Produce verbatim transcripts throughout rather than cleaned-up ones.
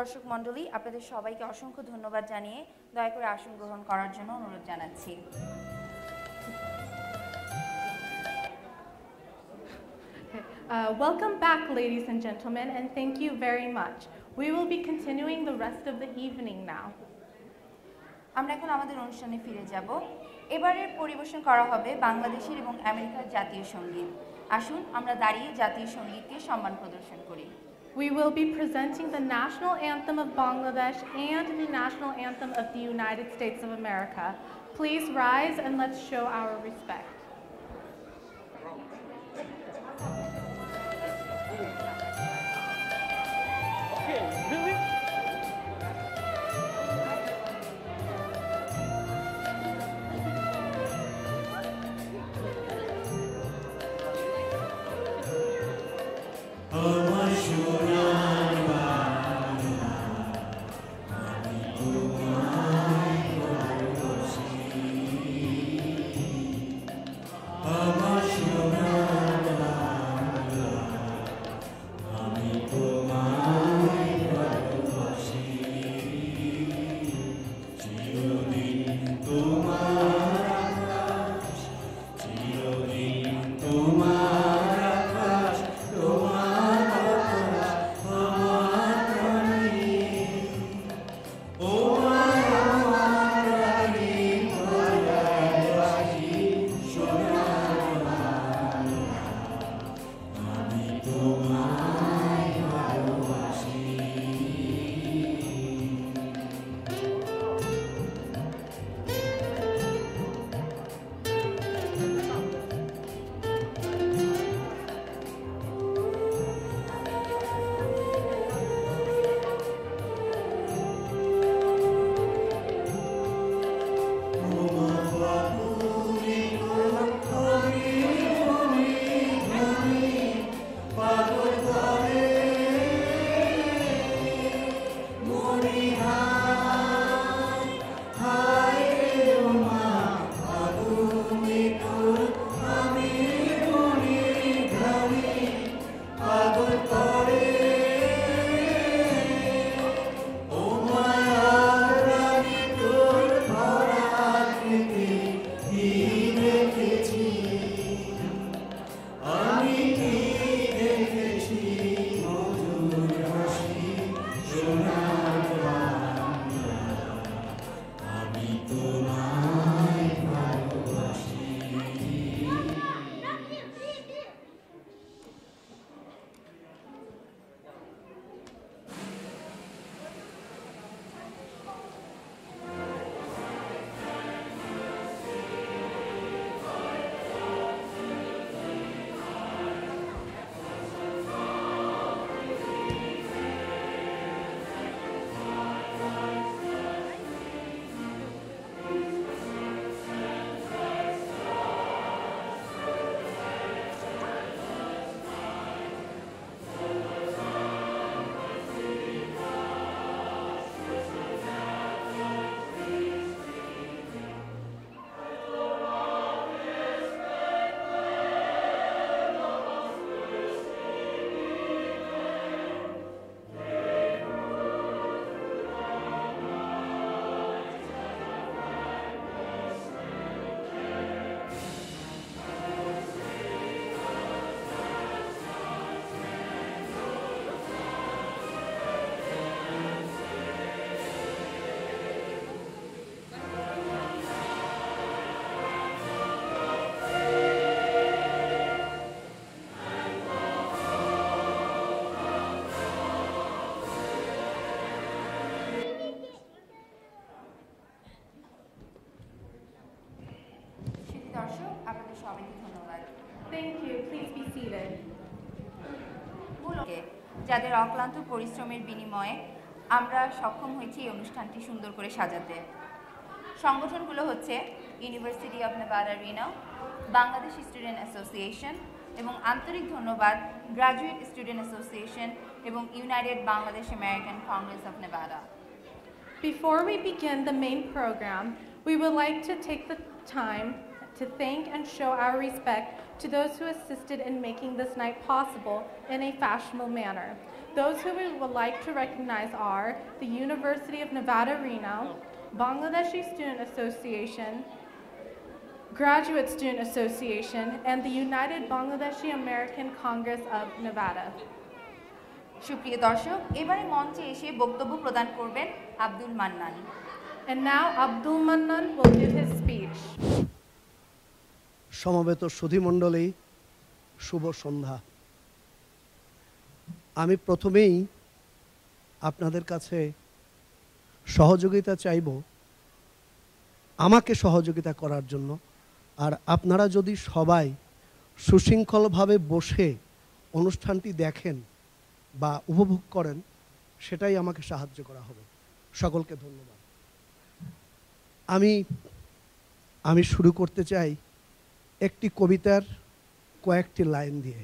দর্শক মণ্ডলী, আপনাদের সবাইকে অসংখ্য ধন্যবাদ জানিয়ে দয়া করে আসন গ্রহণ করার জন্য অনুরোধ জানাচ্ছি। Uh, welcome back, ladies and gentlemen, and thank you very much. We will be continuing the rest of the evening now. আমরা এখন আমাদের অনুষ্ঠানে ফিরে যাব। এবারের পরিবেশন করা হবে বাংলাদেশের এবং আমেরিকার জাতীয় সঙ্গীত। আসুন আমরা দাঁড়িয়ে জাতীয় সঙ্গীতকে সম্মান প্রদর্শন করি। We will be presenting the national anthem of Bangladesh and the national anthem of the United States of America. Please rise and let's show our respect. Okay, really? দর্শক, আপনাদের সবাইকে ধন্যবাদ। Thank you. Please be seated. যাদের অক্লান্ত পরিশ্রমের বিনিময়ে আমরা সক্ষম হয়েছি এই অনুষ্ঠানটি সুন্দর করে সাজাতে। সংগঠনগুলো হচ্ছে university of Nevada Reno, Bangladesh student association এবং আন্তরিক ধন্যবাদ গ্র্যাজুয়েট স্টুডেন্ট অ্যাসোসিয়েশন এবং United Bangladesh American Congress of Nevada. Before we begin the main program, we would like to take the time to thank and show our respect to those who assisted in making this night possible in a fashionable manner. Those who we would like to recognize are the University of Nevada, Reno, Bangladeshi Student Association, Graduate Student Association, and the United Bangladeshi American Congress of Nevada. সুপ্রিয় দর্শক, এবারে মঞ্চে এসে বক্তব্য প্রদান করবেন Abdul Mannan. And now Abdul Mannan will give his speech. সমবেত সুধীমণ্ডলী, শুভ সন্ধ্যা। আমি প্রথমেই আপনাদের কাছে সহযোগিতা চাইব, আমাকে সহযোগিতা করার জন্য। আর আপনারা যদি সবাই সুশৃঙ্খলভাবে বসে অনুষ্ঠানটি দেখেন বা উপভোগ করেন, সেটাই আমাকে সাহায্য করা হবে। সকলকে ধন্যবাদ। আমি আমি শুরু করতে চাই একটি কবিতার কয়েকটি লাইন দিয়ে।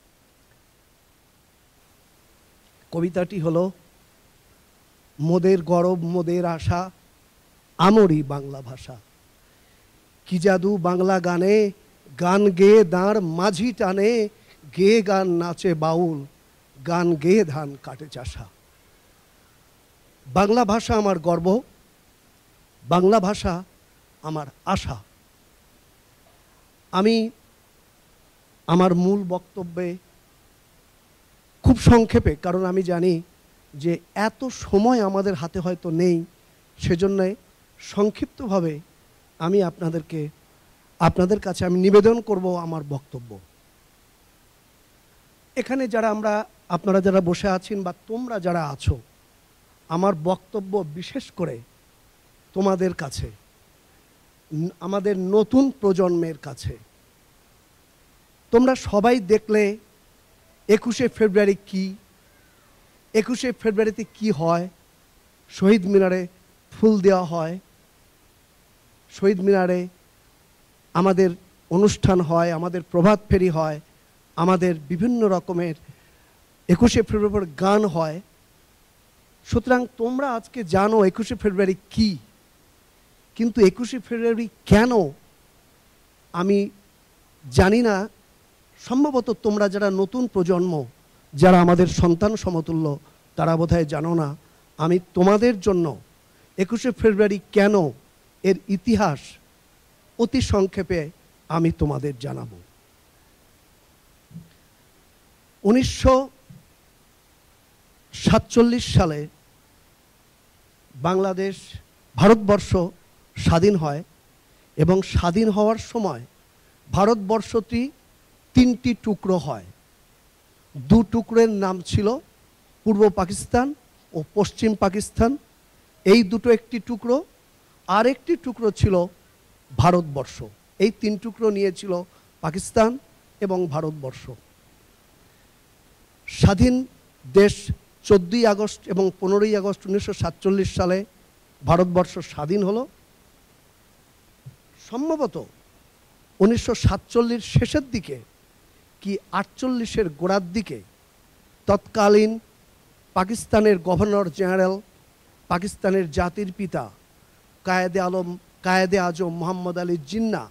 কবিতাটি হলো, মোদের গরব মোদের আশা আমরি বাংলা ভাষা, কি জাদু বাংলা গানে, গান গেয়ে দাঁড় মাঝি টানে, গেয়ে গান নাচে বাউল, গান গেয়ে ধান কাটে চাষা। বাংলা ভাষা আমার গর্ব, বাংলা ভাষা আমার আশা। আমি আমার মূল বক্তব্যে খুব সংক্ষেপে, কারণ আমি জানি যে এত সময় আমাদের হাতে হয়তো নেই, সেজন্য সংক্ষিপ্তভাবে আমি আপনাদেরকে আপনাদের কাছে আমি নিবেদন করব আমার বক্তব্য। এখানে যারা আমরা আপনারা যারা বসে আছেন বা তোমরা যারা আছো, আমার বক্তব্য বিশেষ করে তোমাদের কাছে, আমাদের নতুন প্রজন্মের কাছে। তোমরা সবাই দেখলে একুশে ফেব্রুয়ারি কি, একুশে ফেব্রুয়ারিতে কি হয়, শহীদ মিনারে ফুল দেওয়া হয়, শহীদ মিনারে আমাদের অনুষ্ঠান হয়, আমাদের প্রভাত ফেরি হয়, আমাদের বিভিন্ন রকমের একুশে ফেব্রুয়ারি গান হয়। সুতরাং তোমরা আজকে জানো একুশে ফেব্রুয়ারি কি, কিন্তু একুশে ফেব্রুয়ারি কেন আমি জানি না। সম্ভবত তোমরা যারা নতুন প্রজন্ম, যারা আমাদের সন্তান সমতুল্য, তারা বোধহয় জানো না। আমি তোমাদের জন্য একুশে ফেব্রুয়ারি কেন, এর ইতিহাস অতি সংক্ষেপে আমি তোমাদের জানাবো। উনিশশো সাতচল্লিশ সালে বাংলাদেশ ভারতবর্ষ স্বাধীন হয়, এবং স্বাধীন হওয়ার সময় ভারতবর্ষটি তিনটি টুকরো হয়। দু টুকরোর নাম ছিল পূর্ব পাকিস্তান ও পশ্চিম পাকিস্তান, এই দুটো একটি টুকরো, আর একটি টুকরো ছিল ভারতবর্ষ। এই তিন টুকরো নিয়েছিল পাকিস্তান এবং ভারতবর্ষ। স্বাধীন দেশ চোদ্দোই আগস্ট এবং পনেরোই আগস্ট উনিশশো সাতচল্লিশ সালে ভারতবর্ষ স্বাধীন হলো। সম্ভবত উনিশশো সাতচল্লিশ শেষের দিকে কি আটচল্লিশের গোড়ার দিকে তৎকালীন পাকিস্তানের গভর্নর জেনারেল, পাকিস্তানের জাতির পিতা কায়েদে আলম কায়েদে আজম মোহাম্মদ আলী জিন্নাহ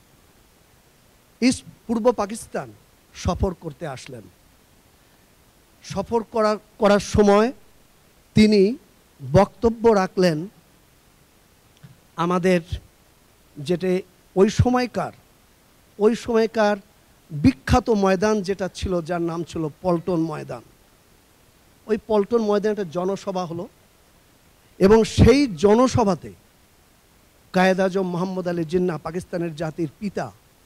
ইস্ট পূর্ব পাকিস্তান সফর করতে আসলেন। সফর করার করার সময় তিনি বক্তব্য রাখলেন আমাদের যেটা ওই সময়কার ওই সময়কার বিখ্যাত ময়দান যেটা ছিল, যার নাম ছিল পল্টন ময়দান। ওই পল্টন ময়দানে একটা জনসভা হলো, এবং সেই জনসভাতে কায়েদ আজম মোহাম্মদ আলী জিন্নাহ, পাকিস্তানের জাতির পিতা,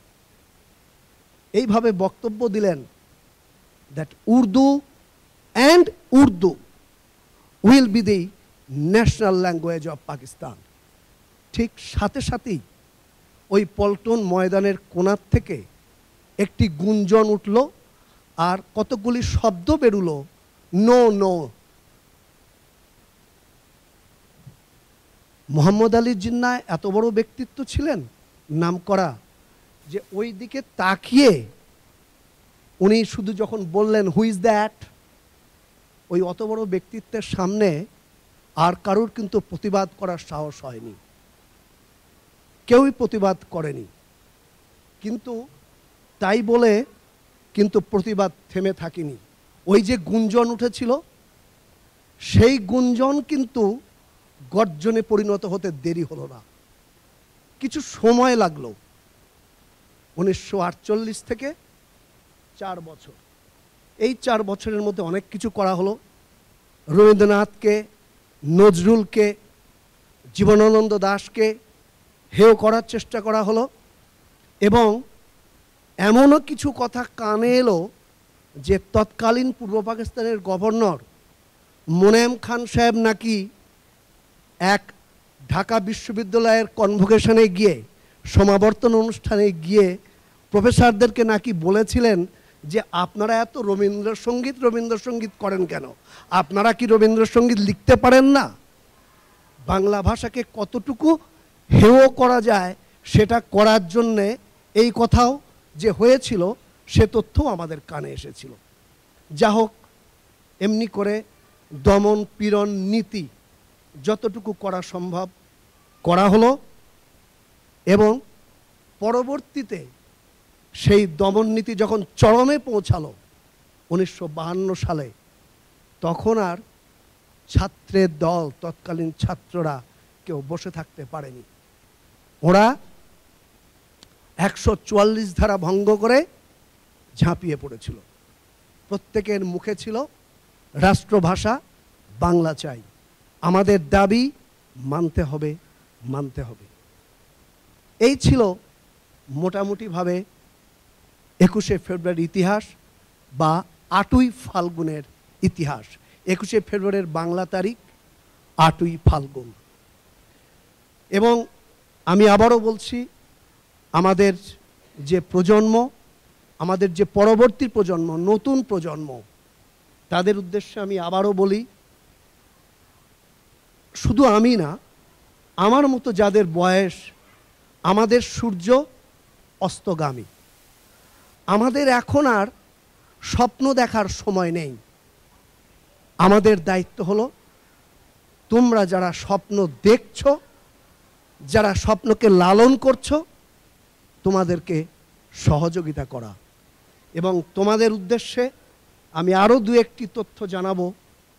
এইভাবে বক্তব্য দিলেন that Urdu and Urdu will be the national language of Pakistan. ঠিক সাথে সাথেই ওই পল্টন ময়দানের কোণার থেকে একটি গুঞ্জন উঠল, আর কতগুলি শব্দ বেরুলো, নো নো। মোহাম্মদ আলী জিন্নাহ এত বড় ব্যক্তিত্ব ছিলেন, নামকরা, যে ওই দিকে তাকিয়ে উনি শুধু যখন বললেন হু ইজ দ্যাট, ওই অত বড় ব্যক্তিত্বের সামনে আর কারোর কিন্তু প্রতিবাদ করার সাহস হয়নি, কেউই প্রতিবাদ করেনি। কিন্তু তাই বলে কিন্তু প্রতিবাদ থেমে থাকেনি। ওই যে গুঞ্জন উঠেছিল, সেই গুঞ্জন কিন্তু গর্জনে পরিণত হতে দেরি হলো না, কিছু সময় লাগলো। উনিশশো আটচল্লিশ থেকে চার বছর, এই চার বছরের মধ্যে অনেক কিছু করা হলো। রবীন্দ্রনাথকে, নজরুলকে, জীবনানন্দ দাশকে হেয় করার চেষ্টা করা হলো, এবং এমনও কিছু কথা কানে এলো যে তৎকালীন পূর্ব পাকিস্তানের গভর্নর মোনেম খান সাহেব নাকি এক ঢাকা বিশ্ববিদ্যালয়ের কনভোকেশনে গিয়ে, সমাবর্তন অনুষ্ঠানে গিয়ে প্রফেসরদেরকে নাকি বলেছিলেন যে আপনারা এত রবীন্দ্রসঙ্গীত রবীন্দ্রসঙ্গীত করেন কেন, আপনারা কি রবীন্দ্রসঙ্গীত লিখতে পারেন না? বাংলা ভাষাকে কতটুকু হেয় করা যায় সেটা করার জন্যে এই কথাও যে হয়েছিল সে তথ্যও আমাদের কানে এসেছিল। যা হোক, এমনি করে দমন পীড়ন নীতি যতটুকু করা সম্ভব করা হলো, এবং পরবর্তীতে সেই দমন নীতি যখন চরমে পৌঁছালো উনিশশো বাহান্ন সালে, তখন আর ছাত্রের দল, তৎকালীন ছাত্ররা কেউ বসে থাকতে পারেনি। ওরা একশো চুয়াল্লিশ ধারা ভঙ্গ করে ঝাঁপিয়ে পড়েছিল। প্রত্যেকের মুখে ছিল রাষ্ট্রভাষা বাংলা চাই, আমাদের দাবি মানতে হবে মানতে হবে। এই ছিল মোটামুটিভাবে একুশে ফেব্রুয়ারি ইতিহাস বা আটই ফাল্গুনের ইতিহাস। একুশে ফেব্রুয়ারির বাংলা তারিখ আটই ফাল্গুন। এবং আমি আবারও বলছি, আমাদের যে প্রজন্ম, আমাদের যে পরবর্তী প্রজন্ম, নতুন প্রজন্ম, তাদের উদ্দেশ্যে আমি আবারও বলি, শুধু আমি না, আমার মতো যাদের বয়স, আমাদের সূর্য অস্তগামী, আমাদের এখন আর স্বপ্ন দেখার সময় নেই। আমাদের দায়িত্ব হলো তোমরা যারা স্বপ্ন দেখছো, যারা স্বপ্নকে লালন করছো, তোমাদেরকে সহযোগিতা করা। এবং তোমাদের উদ্দেশ্যে আমি আরও দু একটি তথ্য জানাবো।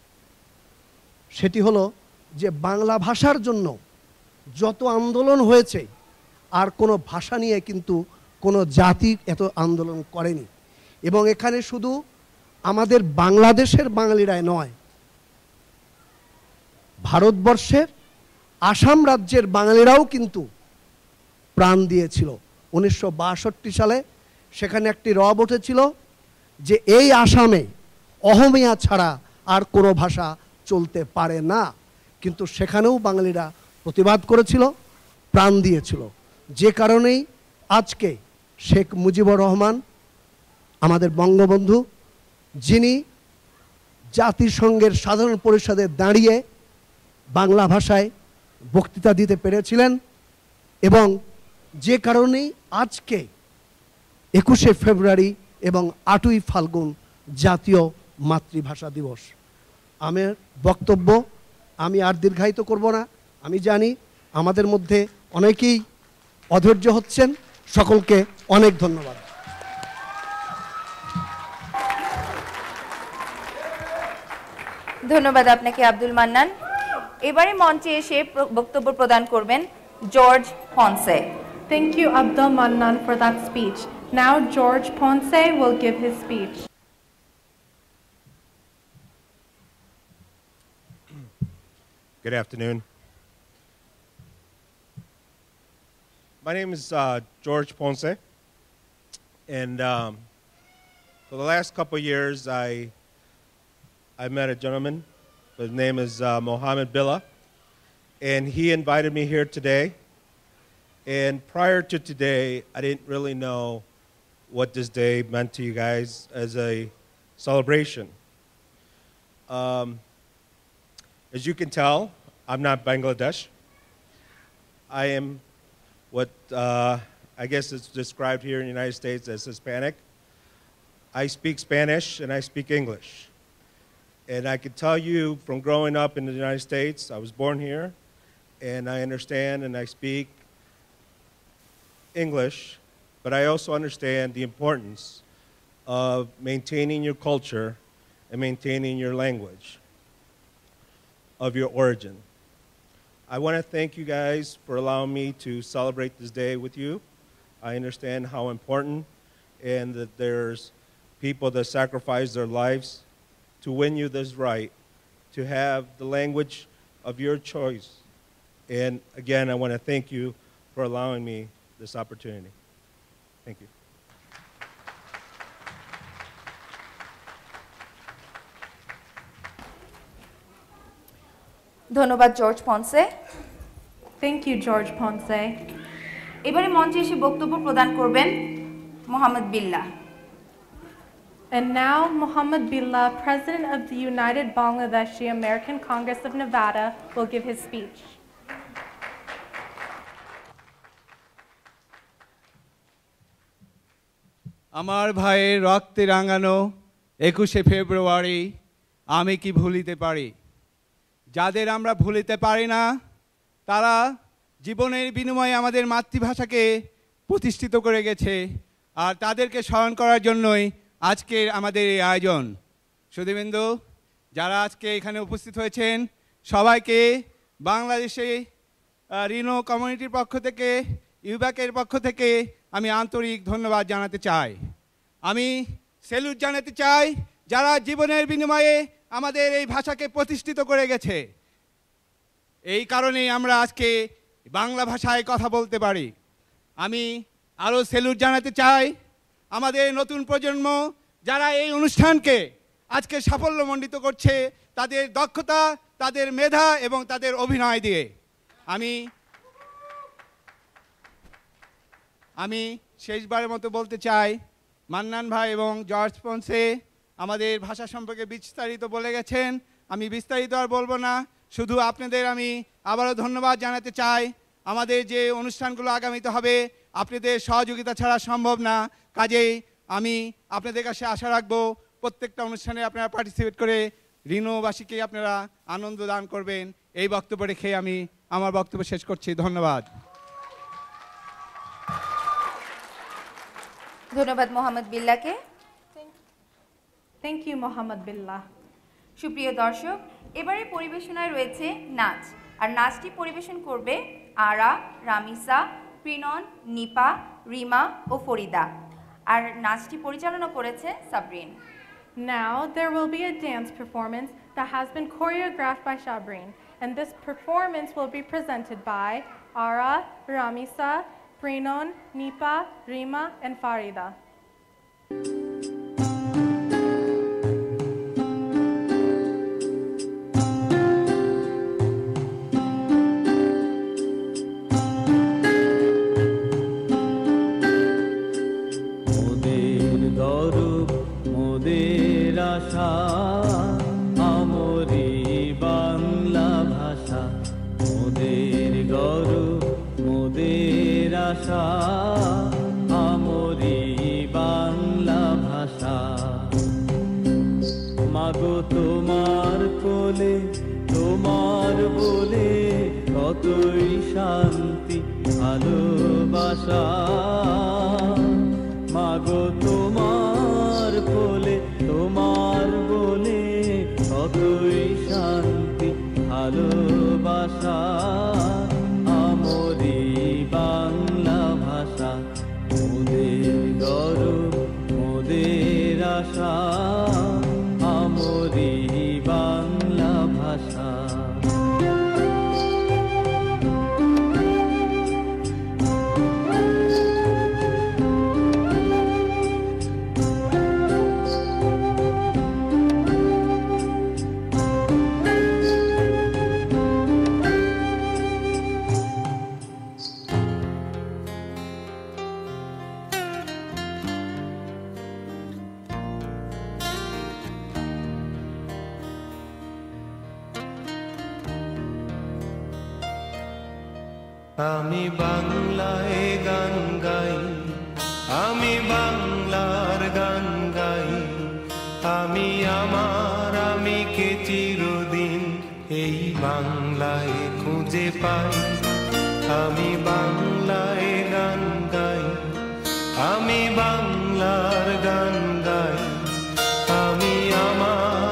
সেটি হলো যে বাংলা ভাষার জন্য যত আন্দোলন হয়েছে, আর কোনো ভাষা নিয়ে কিন্তু কোনো জাতি এত আন্দোলন করেনি। এবং এখানে শুধু আমাদের বাংলাদেশের বাঙালিরাই নয়, ভারতবর্ষের আসাম রাজ্যের বাঙালিরাও কিন্তু প্রাণ দিয়েছিল। উনিশশো বাষট্টি সালে সেখানে একটি রব উঠেছিল যে এই আসামে অহমিয়া ছাড়া আর কোনো ভাষা চলতে পারে না, কিন্তু সেখানেও বাঙালিরা প্রতিবাদ করেছিল, প্রাণ দিয়েছিল। যে কারণেই আজকে শেখ মুজিবুর রহমান, আমাদের বঙ্গবন্ধু, যিনি জাতিসংঘের সাধারণ পরিষদে দাঁড়িয়ে বাংলা ভাষায় বক্তৃতা দিতে পেরেছিলেন, এবং যে কারণেই আজকে একুশে ফেব্রুয়ারি এবং আটই ফাল্গুন জাতীয় মাতৃভাষা দিবস। আমার বক্তব্য আমি আর দীর্ঘায়িত করব না। আমি জানি আমাদের মধ্যে অনেকেই অধৈর্য হচ্ছেন। সকলকে অনেক ধন্যবাদ। ধন্যবাদ আপনাকে আব্দুল মান্নান। এবারে মঞ্চে এসে বক্তব্য প্রদান করবেন George Ponce. Thank you, Abdul Mannan, for that speech. Now George Ponce will give his speech. Good afternoon. My name is uh, George Ponce, and um, for the last couple of years, I I met a gentleman. His name is uh, Mohammed Billah, and he invited me here today. And prior to today, I didn't really know what this day meant to you guys as a celebration. Um, as you can tell, I'm not Bangladesh. I am what uh, I guess is described here in the United States as Hispanic. I speak Spanish and I speak English. And I can tell you from growing up in the United States, I was born here, and I understand and I speak English, but I also understand the importance of maintaining your culture and maintaining your language of your origin. I want to thank you guys for allowing me to celebrate this day with you. I understand how important and that there's people that sacrifice their lives to win you this right, to have the language of your choice. And again, I want to thank you for allowing me this opportunity. Thank you. ধন্যবাদ George Ponce. Thank you, George Ponce. এবারে মঞ্চে এসে বক্তব্য প্রদান করবেন মোহাম্মদ বিল্লাহ। And now, Muhammad Billah, President of the United Bangladeshi American Congress of Nevada, will give his speech. আমার ভাইয়ের রক্তে রাঙানো একুশে ফেব্রুয়ারি আমি কি ভুলিতে পারি? যাদের আমরা ভুলিতে পারি না তারা জীবনের বিনিময়ে আমাদের মাতৃভাষাকে প্রতিষ্ঠিত করে গেছে, আর তাদেরকে স্মরণ করার জন্যই আজকের আমাদের এই আয়োজন। সুধীবৃন্দ, যারা আজকে এখানে উপস্থিত হয়েছেন সবাইকে বাংলাদেশে রিনো কমিউনিটির পক্ষ থেকে, ইউব্যাকের পক্ষ থেকে আমি আন্তরিক ধন্যবাদ জানাতে চাই। আমি স্যালুট জানাতে চাই যারা জীবনের বিনিময়ে আমাদের এই ভাষাকে প্রতিষ্ঠিত করে গেছে। এই কারণেই আমরা আজকে বাংলা ভাষায় কথা বলতে পারি। আমি আরও স্যালুট জানাতে চাই আমাদের নতুন প্রজন্ম যারা এই অনুষ্ঠানকে আজকে সাফল্যমণ্ডিত করছে তাদের দক্ষতা, তাদের মেধা এবং তাদের অভিনয় দিয়ে। আমি আমি শেষবারের মতো বলতে চাই, মান্নান ভাই এবং জর্জ পন্সে আমাদের ভাষা সম্পর্কে বিস্তারিত বলে গেছেন, আমি বিস্তারিত আর বলবো না। শুধু আপনাদের আমি আবারও ধন্যবাদ জানাতে চাই। আমাদের যে অনুষ্ঠানগুলো আগামীতে হবে আপনাদের সহযোগিতা ছাড়া সম্ভব না, কাজেই আমি আপনাদের কাছে আশা রাখবো প্রত্যেকটা অনুষ্ঠানে আপনারা পার্টিসিপেট করে রিনোবাসীকে আপনারা আনন্দ দান করবেন। এই বক্তব্য রেখে আমি আমার বক্তব্য শেষ করছি। ধন্যবাদ। ধন্যবাদ Mohammad বিল্লাহকে। Thank you, Muhammad Billah. সুপ্রিয় দর্শক, এবারে পরিবেশনায় রয়েছে নাচ, আর নাচটি পরিবেশন করবে আরা, রামিসা, প্রিনন, নিপা, রিমা ও ফরিদা, আর নাচটি পরিচালনা করেছে Sabrin. Now, there will be a dance performance that has been choreographed by Sabreen, and this performance will be presented by Ara, Ramisa, Prinon, Nipa, Rima, and Farida. আমরি বাংলা ভাষা, মোদের গৌরব মোদের আশা, আমরি বাংলা ভাষা। মাগো তোমার কোলে তোমার বলে কতই শান্তি ভালোবাসা, মাগো তোমার কোলে তোমার বলে কতই শান্তি ভালোবাসা, আমরি বাংলা ভাষা, মোদের গৌরব মোদের আশা, আমরি বাংলা ভাষা। আমি বাংলায় গান গাই, আমি বাংলার গান গাই, আমি আমার আমিকে চিরদিন এই বাংলায় খুঁজে পাই। আমি বাংলায় গান গাই, আমি বাংলার গান গাই, আমি আমার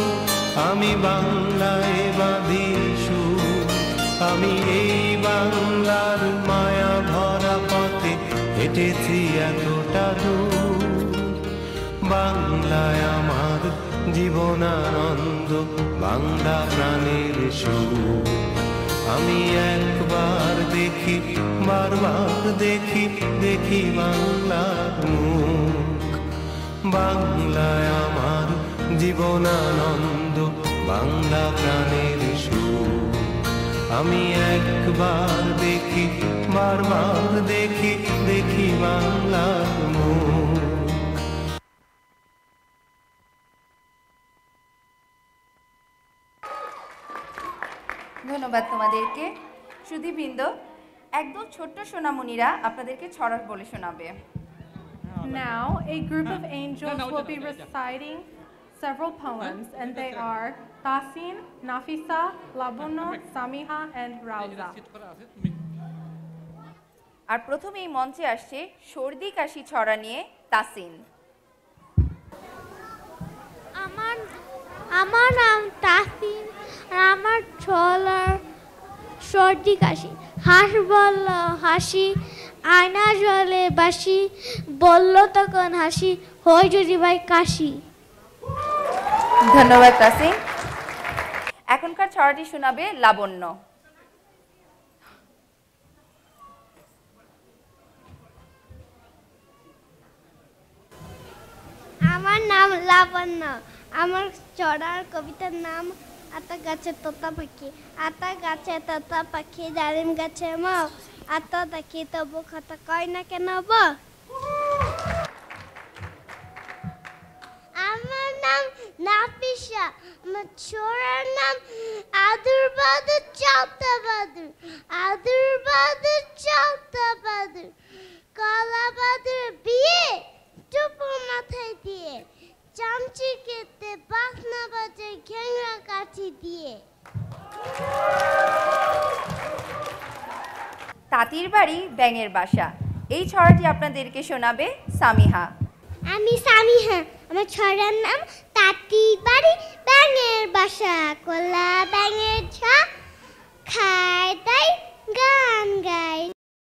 আমি বাংলায় বাঁধি সুর, আমি এই বাংলার মায়া ভরা পথে হেঁটেছি এতটা দূর। বাংলায় আমার জীবনানন্দ, বাংলা প্রাণের সুর। আমি একবার দেখি, বারবার দেখি, দেখি বাংলার মুখ। বাংলায় আমার জীবনানন্দ, বাংলা প্রাণের সুর। আমি একবার দেখি, বারবার দেখি, দেখি বাংলার মুখ। ধন্যবাদ তোমাদেরকে। সুধীবৃন্দ, একদম ছোট্ট সোনামণিরা আপনাদেরকে ছড়া বলে শোনাবে। Now, a group of angels will be reciting several poems, and they are Tasin, Nafisa, Labuno, Samiha, and Rauza. আর প্রথমেই মঞ্চে আসছে সর্দি কাশি ছড়া নিয়ে তাসিন। আমার আমার নাম তাসিন, আর আমার ছড়ার সর্দি কাশি। হাঁস বলল হাসি, আয়না জলে বাসি, বলল তখন হাসি, হয় যদি ভাই কাশি। ধন্যবাদ তাসিন। এখনকার ছড়াটি শোনাবে লাবণ্য। আমার নাম লাবণ্য, আমার চড়ার কবিতার নাম আতা গাছে তোতা পাখি। আতা গাছে তোতা পাখি, ডালিম গাছে মাও, আতা দেখি তবু কথা কয় না কেন বউ। আমার নাম নাফিসা, আমার ছোড়ার নাম আদুর বাদুর চালতা বাদুর। আদুর বাদুর চালতা বাদুর, কলা বাদুর বিয়ে টুপুর মাথায় দিয়ে, চামচি কেটে বাসনা বাজে ঘেংরা কাঠি দিয়ে। তাঁতির বাড়ি ব্যাঙের বাসা, এই ছড়াটি আপনাদেরকে শোনাবে সামিহা। আমি সামিহা, আমার ছড়ার নাম তাঁতির বাড়ি ব্যাঙের বাসা। কলা ব্যাঙের ছা খায়